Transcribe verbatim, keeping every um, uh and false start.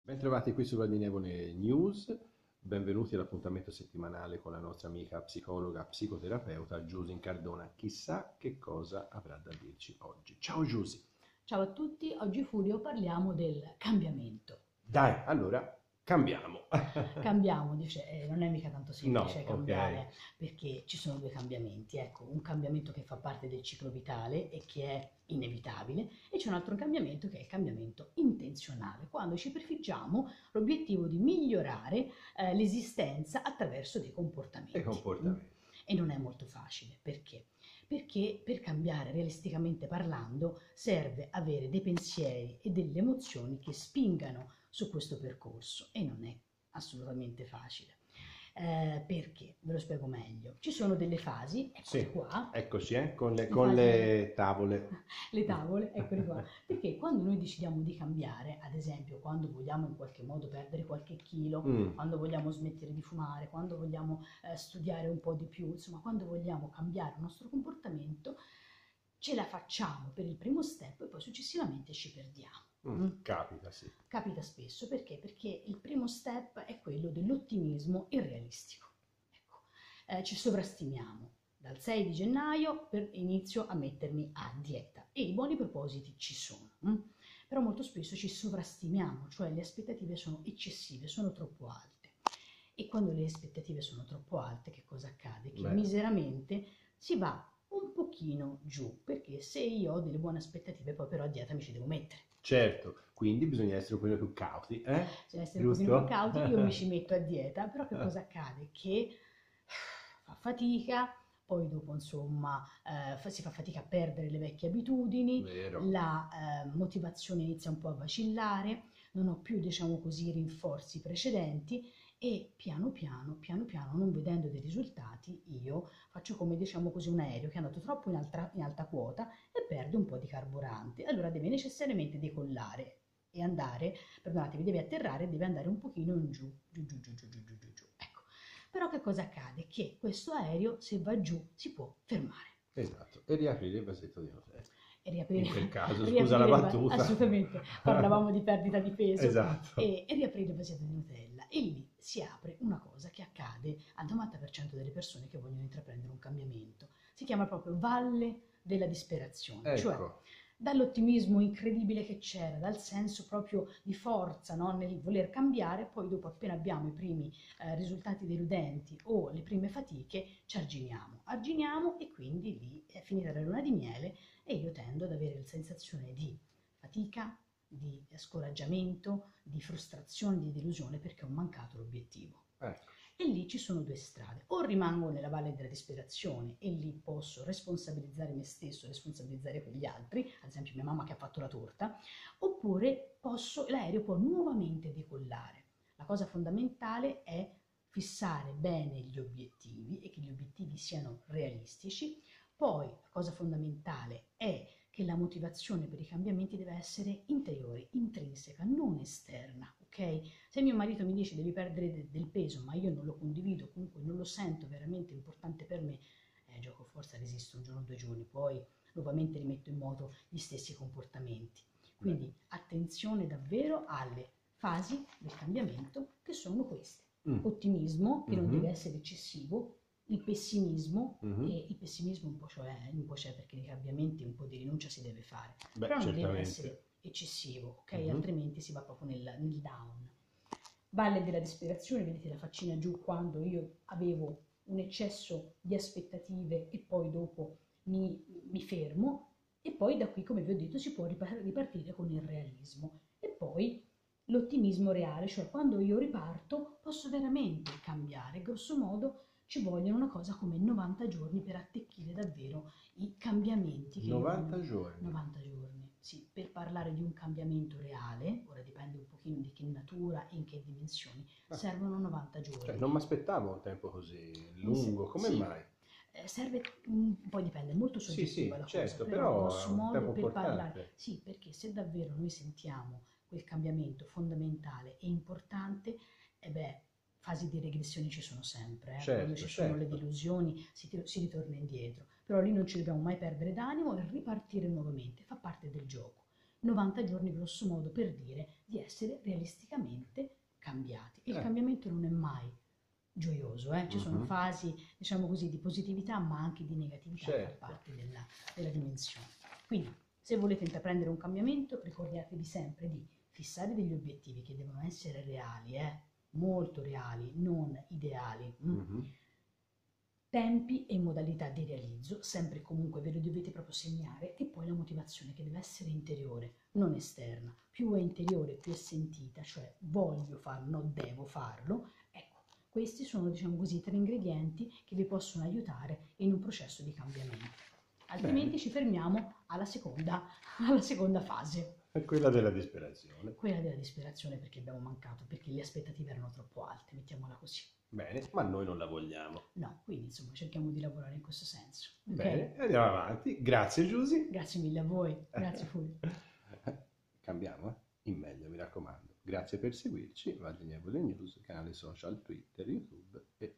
Bentrovati qui su Gradinevole News, benvenuti all'appuntamento settimanale con la nostra amica psicologa, psicoterapeuta Giusy Cardona. Chissà che cosa avrà da dirci oggi. Ciao Giusy! Ciao a tutti, oggi Furio parliamo del cambiamento. Dai, allora cambiamo. Cambiamo, dice, eh, non è mica tanto semplice No, cambiare, ok. perché ci sono due cambiamenti. Ecco, un cambiamento che fa parte del ciclo vitale e che è inevitabile, e c'è un altro cambiamento che è il cambiamento intenzionale, quando ci prefiggiamo l'obiettivo di migliorare eh, l'esistenza attraverso dei comportamenti. E comportamenti. E non è molto facile, perché? Perché per cambiare realisticamente parlando serve avere dei pensieri e delle emozioni che spingano su questo percorso, e non è assolutamente facile. Eh, perché? Ve lo spiego meglio. Ci sono delle fasi, eccole Sì, qua, eccoci, eh, con le, le con fasi le tavole. le tavole, eccole qua, perché quando noi decidiamo di cambiare, ad esempio quando vogliamo in qualche modo perdere qualche chilo, Mm, quando vogliamo smettere di fumare, quando vogliamo eh, studiare un po' di più, insomma quando vogliamo cambiare il nostro comportamento, ce la facciamo per il primo step e poi successivamente ci perdiamo. mm, Mm? capita, sì. Capita spesso perché? Perché il primo step è quello dell'ottimismo irrealistico. Ecco, eh, ci sovrastimiamo. Dal sei di gennaio per inizio a mettermi a dieta e i buoni propositi ci sono, hm? Però molto spesso ci sovrastimiamo, cioè le aspettative sono eccessive, sono troppo alte. E quando le aspettative sono troppo alte, che cosa accade? Che Beh, miseramente si va un pochino giù, perché se io ho delle buone aspettative, poi però a dieta mi ci devo mettere. certo, quindi bisogna essere un po' più cauti, eh? Bisogna essere un pochino più Giusto? cauti, io mi ci metto a dieta, però che cosa accade? Che fa fatica, poi dopo insomma eh, fa- si fa fatica a perdere le vecchie abitudini, Vero. la eh, motivazione inizia un po' a vacillare, non ho più, diciamo così, i rinforzi precedenti e piano piano, piano piano, non vedendo dei risultati, io faccio come, diciamo così, un aereo che è andato troppo in alta, in alta quota e perde un po' di carburante, allora deve necessariamente decollare e andare, perdonatemi, deve atterrare, deve andare un pochino in giù, giù, giù, giù, giù, giù, giù, giù, giù. Ecco, però che cosa accade? Che questo aereo, se va giù, si può fermare Esatto, e riaprire il vasetto di Nutella. e riaprire, In quel caso, scusa la riaprire il va- battuta. assolutamente, parlavamo di perdita di peso, Esatto. e, e riaprire il vasetto di Nutella. E lì si apre una cosa che accade al novanta per cento delle persone che vogliono intraprendere un cambiamento. Si chiama proprio valle della disperazione, cioè Ecco, dall'ottimismo incredibile che c'era, dal senso proprio di forza, no, nel voler cambiare, poi dopo appena abbiamo i primi eh, risultati deludenti o le prime fatiche, ci arginiamo, arginiamo e quindi lì è finita la luna di miele e io tendo ad avere la sensazione di fatica, di scoraggiamento, di frustrazione, di delusione perché ho mancato l'obiettivo. ecco. E lì ci sono due strade: o rimango nella valle della disperazione e lì posso responsabilizzare me stesso, responsabilizzare quegli altri, ad esempio mia mamma che ha fatto la torta, oppure posso, l'aereo può nuovamente decollare. La cosa fondamentale è fissare bene gli obiettivi e che gli obiettivi siano realistici. Poi la cosa fondamentale è che la motivazione per i cambiamenti deve essere interiore, intrinseca, non esterna, ok? Se mio marito mi dice devi perdere de- del peso, ma io non lo condivido, comunque non lo sento veramente importante per me, eh, gioco forza, resisto un giorno o due giorni, poi nuovamente rimetto in moto gli stessi comportamenti. Beh. Quindi attenzione davvero alle fasi del cambiamento che sono queste. Mm. Ottimismo, che non deve Mhm, essere eccessivo, il pessimismo, mhm. e il pessimismo un po' c'è, un po' c'è perché nei cambiamenti un po' di rinuncia si deve fare, Beh, però non deve certamente. essere eccessivo, ok? Mhm. Altrimenti si va proprio nel, nel down. Valle della disperazione, vedete la faccina giù quando io avevo un eccesso di aspettative e poi dopo mi, mi fermo, e poi da qui, come vi ho detto, si può ripartire con il realismo. E poi l'ottimismo reale, cioè quando io riparto posso veramente cambiare. Grosso modo ci vogliono una cosa come novanta giorni per attecchire davvero i cambiamenti che io novanta voglio. giorni. novanta giorni, sì, per parlare di un cambiamento reale, ora dipende un pochino di che natura e in che dimensioni, Ah, servono novanta cioè, giorni. non mi aspettavo un tempo così Un se- lungo, come sì, mai? eh, serve, mm, poi dipende, è molto Sì, soggettiva sì, la cosa, certo, però però è grosso un modo tempo per parlare, importante. sì, perché se davvero noi sentiamo quel cambiamento fondamentale e importante, e beh, fasi di regressione ci sono sempre, eh. Quando Certo, ci sono le certo. delusioni si, ti- si ritorna indietro, però lì non ci dobbiamo mai perdere d'animo e ripartire nuovamente, fa parte del gioco. novanta giorni grosso modo per dire di essere realisticamente cambiati. Il Eh. cambiamento non è mai gioioso, eh? Ci sono Mhm. fasi, diciamo così, di positività ma anche di negatività che Certo. fa parte della, della dimensione. Quindi, se volete intraprendere un cambiamento, ricordatevi sempre di fissare degli obiettivi che devono essere reali, eh? Molto reali, non ideali. mm? Mhm. Tempi e modalità di realizzo, sempre e comunque ve lo dovete proprio segnare, e poi la motivazione che deve essere interiore, non esterna. Più è interiore, più è sentita, cioè voglio farlo, devo farlo. Ecco, questi sono, diciamo così, tre ingredienti che vi possono aiutare in un processo di cambiamento. Altrimenti Bene. ci fermiamo alla seconda, alla seconda fase, È quella della disperazione. quella della disperazione, perché abbiamo mancato, perché le aspettative erano troppo alte, mettiamola così. Bene, ma noi non la vogliamo. No, quindi insomma cerchiamo di lavorare in questo senso. Ok? Bene, andiamo avanti. Grazie Giusy. Grazie mille a voi, grazie Fulvio. Cambiamo, eh? In meglio, mi raccomando. Grazie per seguirci. Valdinievole News, canale social, Twitter, YouTube e